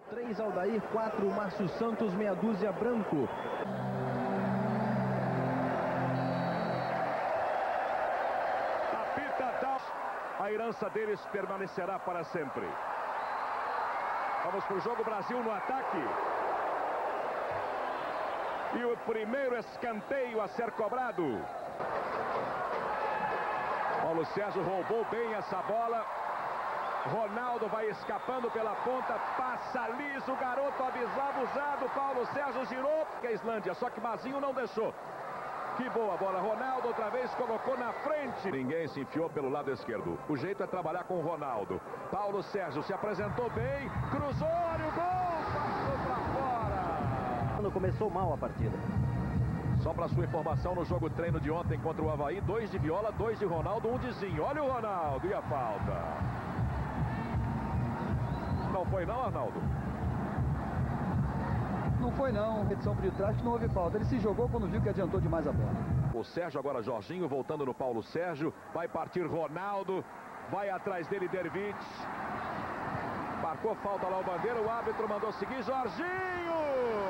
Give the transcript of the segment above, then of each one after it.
3 Aldair, 4 Márcio Santos, meia dúzia Branco. A herança deles permanecerá para sempre. Vamos para o jogo, Brasil no ataque. E o primeiro escanteio a ser cobrado. Paulo Sérgio roubou bem essa bola. Ronaldo vai escapando pela ponta, passa liso, o garoto abusado. Paulo Sérgio girou, que é a Islândia, só que Mazinho não deixou. Que boa bola, Ronaldo outra vez colocou na frente. Ninguém se enfiou pelo lado esquerdo. O jeito é trabalhar com o Ronaldo. Paulo Sérgio se apresentou bem, cruzou, olha o gol, passou pra fora. Começou mal a partida. Só para sua informação, no jogo treino de ontem contra o Avaí, 2 de Viola, 2 de Ronaldo, 1 de Zinho. Olha o Ronaldo e a falta. Não foi não, Arnaldo? Não foi não, edição por detrás que não houve falta. Ele se jogou quando viu que adiantou demais a bola. O Sérgio agora, Jorginho, voltando no Paulo Sérgio. Vai partir Ronaldo. Vai atrás dele Dervite. Marcou falta lá o Bandeira. O árbitro mandou seguir. Jorginho!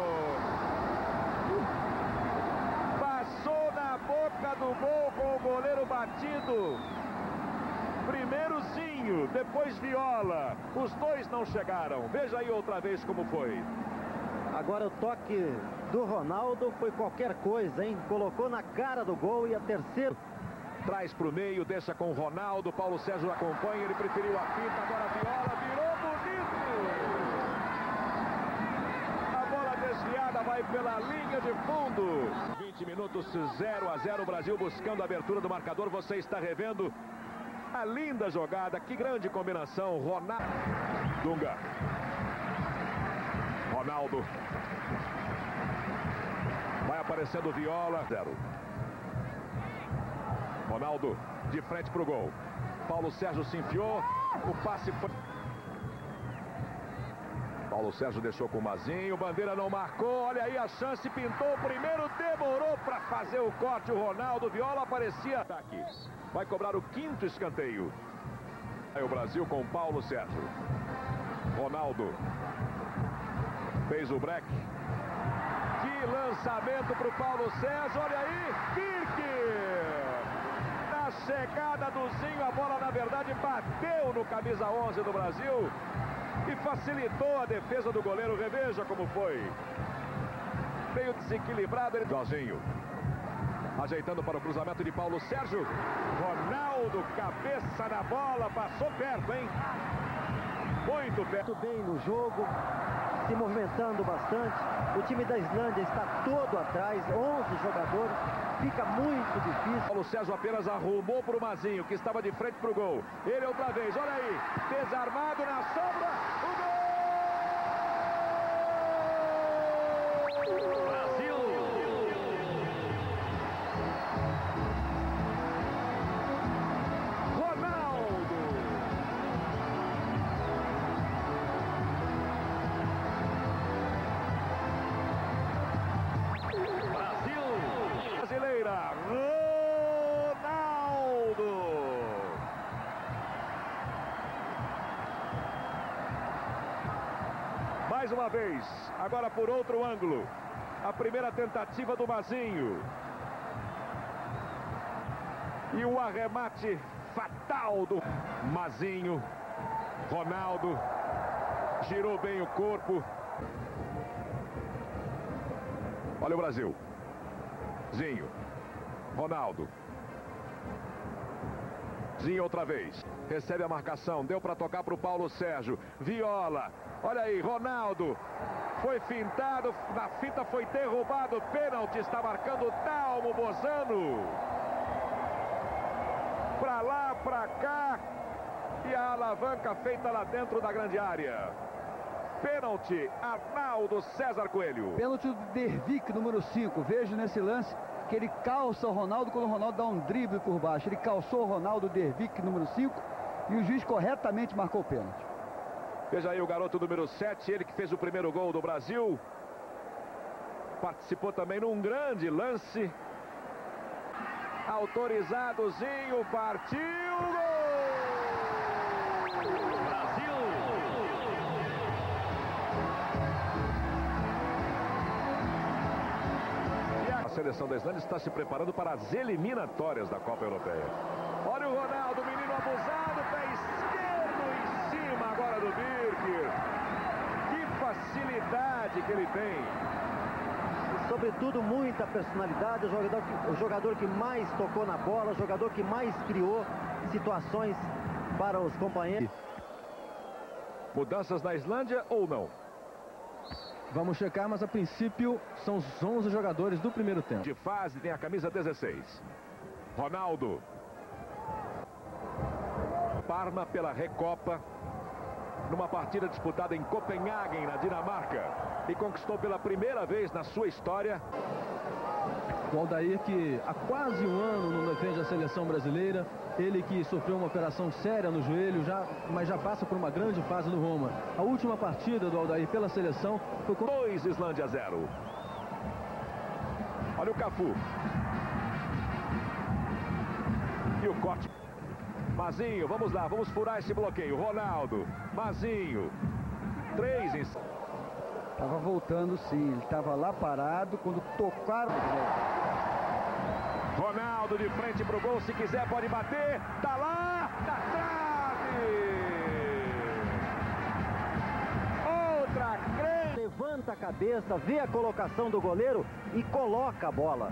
Passou na boca do gol com o goleiro batido. Primeiro Zinho, depois Viola. Os dois não chegaram. Veja aí outra vez como foi. Agora o toque do Ronaldo foi qualquer coisa, hein? Colocou na cara do gol e a terceira. Traz para o meio, deixa com o Ronaldo. Paulo Sérgio acompanha, ele preferiu a finta. Agora a Viola, virou bonito. A bola desviada vai pela linha de fundo. 20 minutos, 0-0. O Brasil buscando a abertura do marcador. Você está revendo a linda jogada. Que grande combinação. Ronaldo. Dunga. Ronaldo. Vai aparecendo Viola. 0. Ronaldo de frente para o gol. Paulo Sérgio se enfiou. O passe foi. Paulo Sérgio deixou com o Mazinho. Bandeira não marcou. Olha aí a chance. Pintou o primeiro. Demorou para fazer o corte. O Ronaldo. Viola aparecia. Aqui. Vai cobrar o 5º escanteio. Aí o Brasil com Paulo Sérgio. Ronaldo. Fez o break. Que lançamento para o Paulo Sérgio. Olha aí. Kirk. Na chegada do Zinho. A bola na verdade bateu no camisa 11 do Brasil. E facilitou a defesa do goleiro. Reveja como foi. Meio desequilibrado. Jorginho. Ajeitando para o cruzamento de Paulo Sérgio. Ronaldo, cabeça na bola. Passou perto, hein? Muito perto. Muito bem no jogo. Se movimentando bastante. O time da Islândia está todo atrás. 11 jogadores. Fica muito difícil. Paulo Sérgio apenas arrumou para o Mazinho, que estava de frente para o gol. Ele outra vez. Olha aí. Desarmado na sombra. O gol! Mais uma vez, agora por outro ângulo. A primeira tentativa do Mazinho. E o arremate fatal do Mazinho. Ronaldo. Girou bem o corpo. Olha o Brasil. Zinho. Ronaldo. Zinho outra vez. Recebe a marcação. Deu para tocar para o Paulo Sérgio. Viola. Olha aí, Ronaldo. Foi fintado. Na finta foi derrubado. Pênalti. Está marcando Dalmo Bozano. Para lá, para cá. E a alavanca feita lá dentro da grande área. Pênalti. Arnaldo César Coelho. Pênalti do Dervik, número 5. Vejo nesse lance que ele calça o Ronaldo quando o Ronaldo dá um drible por baixo. Ele calçou o Ronaldo Dervik, número 5. E o juiz corretamente marcou o pênalti. Veja aí o garoto número 7, ele que fez o primeiro gol do Brasil. Participou também num grande lance. Autorizadozinho, partiu, gol! Brasil! seleção da Islândia está se preparando para as eliminatórias da Copa Europeia. Olha o Ronaldo, menino abusado, pé esquerdo em cima agora do Birkir. Que facilidade que ele tem. E, sobretudo, muita personalidade. O jogador que mais tocou na bola, o jogador que mais criou situações para os companheiros. Mudanças na Islândia ou não? Vamos checar, mas a princípio são os 11 jogadores do primeiro tempo. De fase tem a camisa 16. Ronaldo. Parma pela Recopa. Numa partida disputada em Copenhagen, na Dinamarca. E conquistou pela primeira vez na sua história. O Aldair, que há quase um ano não defende a seleção brasileira. Ele que sofreu uma operação séria no joelho, mas já passa por uma grande fase no Roma. A última partida do Aldair pela seleção foi com 2, Islândia 0. Olha o Cafu. E o corte. Mazinho, vamos lá, vamos furar esse bloqueio. Ronaldo, Mazinho. 3 em... Estava voltando sim, ele estava lá parado quando tocaram. Ronaldo de frente para o gol, se quiser pode bater. Tá lá, na trave. Outra grande. Levanta a cabeça, vê a colocação do goleiro e coloca a bola.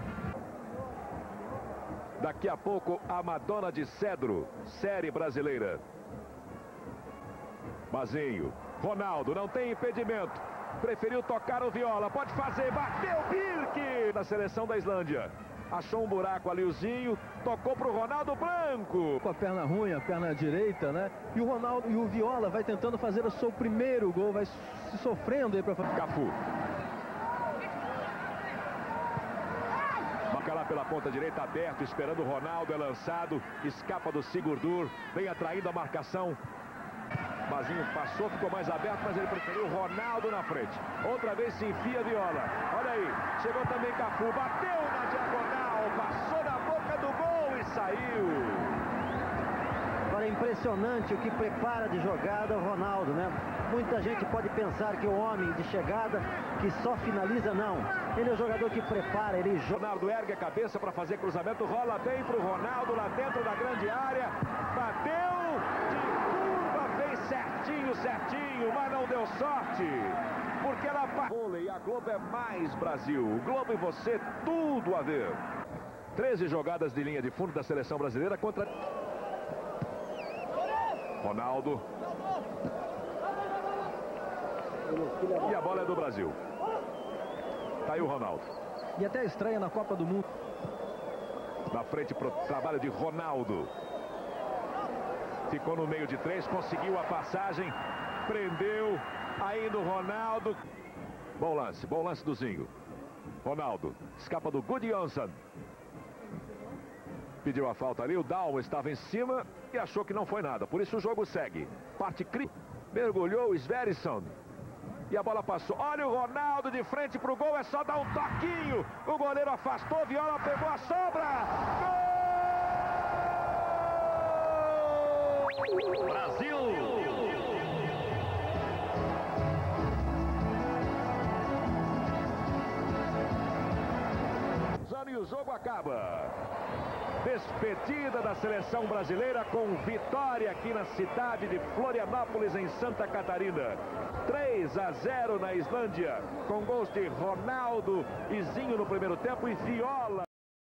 Daqui a pouco a Madonna de Cedro, série brasileira. Mazinho, Ronaldo não tem impedimento. Preferiu tocar o Viola, pode fazer, bateu Birk na seleção da Islândia. Achou um buraco ali o Zinho, tocou pro Ronaldo Branco. Com a perna ruim, a perna direita, né? E o Ronaldo e o Viola vai tentando fazer o seu primeiro gol, vai se sofrendo aí para Cafu. Marca lá pela ponta direita, aberto, esperando o Ronaldo, é lançado, escapa do Sigurdur, vem atraindo a marcação. Mazinho passou, ficou mais aberto, mas ele preferiu o Ronaldo na frente. Outra vez se enfia Viola. Olha aí, chegou também Cafu, bateu na diagonal, passou na boca do gol e saiu. Agora é impressionante o que prepara de jogada o Ronaldo, né? Muita gente pode pensar que o homem de chegada que só finaliza, não. Ele é o jogador que prepara, ele joga. Ronaldo ergue a cabeça para fazer cruzamento, rola bem pro Ronaldo lá dentro da grande área. Bateu de curva, fez certinho, mas não deu sorte. Porque ela vôlei, a Globo é mais Brasil. O Globo e você, tudo a ver. 13 jogadas de linha de fundo da seleção brasileira contra Ronaldo. E a bola é do Brasil. Tá aí o Ronaldo. E até estreia na Copa do Mundo. Na frente pro trabalho de Ronaldo. Ficou no meio de 3, conseguiu a passagem. Prendeu. Ainda o Ronaldo. Bom lance do Zinho. Ronaldo. Escapa do Gudjonsson. Pediu a falta ali, o Dalmo estava em cima e achou que não foi nada. Por isso o jogo segue. Parte mergulhou o Sverrisson. E a bola passou. Olha o Ronaldo de frente para o gol. É só dar um toquinho. O goleiro afastou. Viola pegou a sobra. Gol! Brasil! E o jogo acaba. Despedida da seleção brasileira com vitória aqui na cidade de Florianópolis, em Santa Catarina. 3-0 na Islândia, com gols de Ronaldo e Zinho no primeiro tempo e Viola.